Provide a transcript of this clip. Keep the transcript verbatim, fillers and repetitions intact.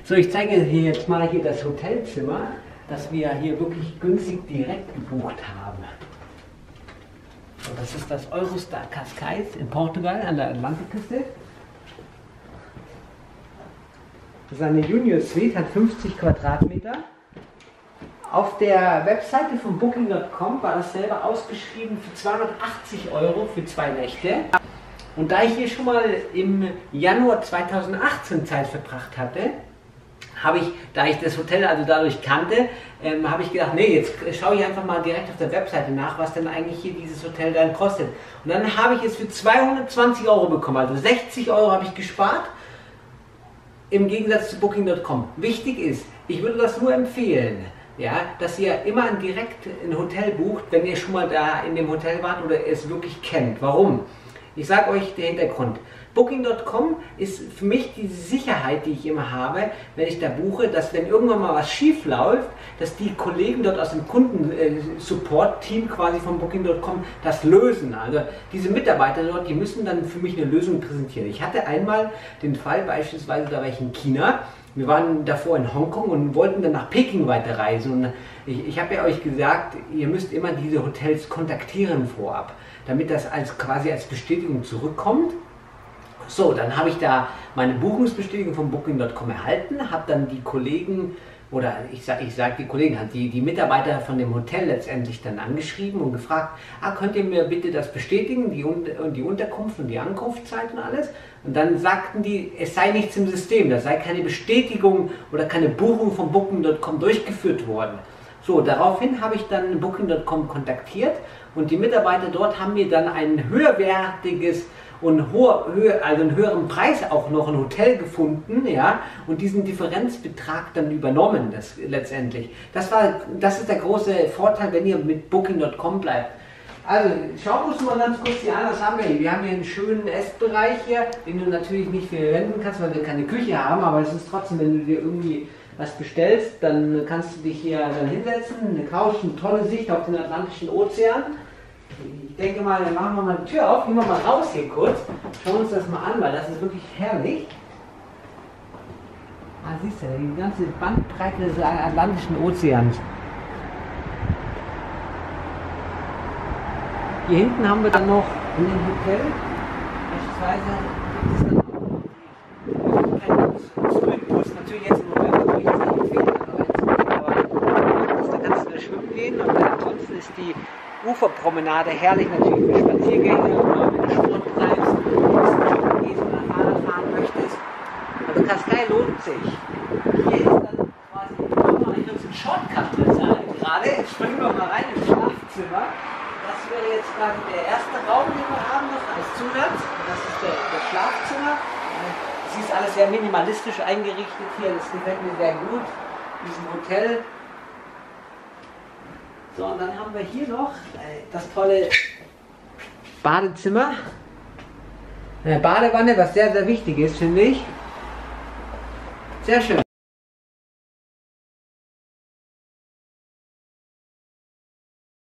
So, ich zeige hier jetzt mal hier das Hotelzimmer, das wir hier wirklich günstig direkt gebucht haben. So, das ist das Eurostar Cascais in Portugal an der Atlantikküste. Das ist eine Junior Suite, hat fünfzig Quadratmeter. Auf der Webseite von Booking Punkt com war das selber ausgeschrieben für zweihundertachtzig Euro für zwei Nächte. Und da ich hier schon mal im Januar zweitausendachtzehn Zeit verbracht hatte, habe ich, da ich das Hotel also dadurch kannte, ähm, habe ich gedacht, nee, jetzt schaue ich einfach mal direkt auf der Webseite nach, was denn eigentlich hier dieses Hotel dann kostet. Und dann habe ich es für zweihundertzwanzig Euro bekommen, also sechzig Euro habe ich gespart, im Gegensatz zu Booking Punkt com. Wichtig ist, ich würde das nur empfehlen, ja, dass ihr immer direkt ein Hotel bucht, wenn ihr schon mal da in dem Hotel wart oder es wirklich kennt. Warum? Ich sage euch den Hintergrund. Booking Punkt com ist für mich die Sicherheit, die ich immer habe, wenn ich da buche, dass wenn irgendwann mal was schief läuft, dass die Kollegen dort aus dem Kundensupport-Team quasi von Booking Punkt com das lösen. Also diese Mitarbeiter dort, die müssen dann für mich eine Lösung präsentieren. Ich hatte einmal den Fall beispielsweise, da war ich in China. Wir waren davor in Hongkong und wollten dann nach Peking weiterreisen. Und ich, ich habe ja euch gesagt, ihr müsst immer diese Hotels kontaktieren vorab, damit das als quasi als Bestätigung zurückkommt. So, dann habe ich da meine Buchungsbestätigung von Booking Punkt com erhalten, habe dann die Kollegen, oder ich sage ich sag die Kollegen, die, die Mitarbeiter von dem Hotel letztendlich dann angeschrieben und gefragt, ah, könnt ihr mir bitte das bestätigen, die, und die Unterkunft und die Ankunftszeit und alles? Und dann sagten die, es sei nichts im System, da sei keine Bestätigung oder keine Buchung von Booking Punkt com durchgeführt worden. So, daraufhin habe ich dann Booking Punkt com kontaktiert und die Mitarbeiter dort haben mir dann ein höherwertiges und hoher, höher, also einen höheren Preis auch noch ein Hotel gefunden, ja, und diesen Differenzbetrag dann übernommen, das letztendlich. Das war, das ist der große Vorteil, wenn ihr mit Booking Punkt com bleibt. Also, schauen wir uns mal ganz kurz hier an, was haben wir hier. Wir haben hier einen schönen Essbereich hier, den du natürlich nicht verwenden kannst, weil wir keine Küche haben, aber es ist trotzdem, wenn du dir irgendwie was bestellst, dann kannst du dich hier dann hinsetzen, eine Couch, eine tolle Sicht auf den Atlantischen Ozean. Ich denke mal, dann machen wir mal die Tür auf, gehen wir mal raus hier kurz, schauen uns das mal an, weil das ist wirklich herrlich. Ah, siehst du, die ganze Bandbreite des Atlantischen Ozeans. Hier hinten haben wir dann noch in dem Hotel, beispielsweise gibt es dann auch Swimmingpools, natürlich jetzt im November, wo ich jetzt nicht empfehlen, aber da kannst du da schwimmen gehen und ansonsten ist die Uferpromenade herrlich natürlich für Spaziergänge oder wenn du Sport treibst, wenn du gehst oder Fahrrad fahren möchtest. Also Cascais lohnt sich. Hier ist dann quasi, machen wir eigentlich uns einen Shortcut gerade. Jetzt springen wir mal rein ins Schlafzimmer. Das wäre jetzt quasi der erste Raum, den wir haben noch als Zusatz. Das ist der, das Schlafzimmer. Es ist alles sehr minimalistisch eingerichtet hier. Das gefällt mir sehr gut. In diesem Hotel. So, und dann haben wir hier noch das tolle Badezimmer. Eine Badewanne, was sehr, sehr wichtig ist, finde ich. Sehr schön.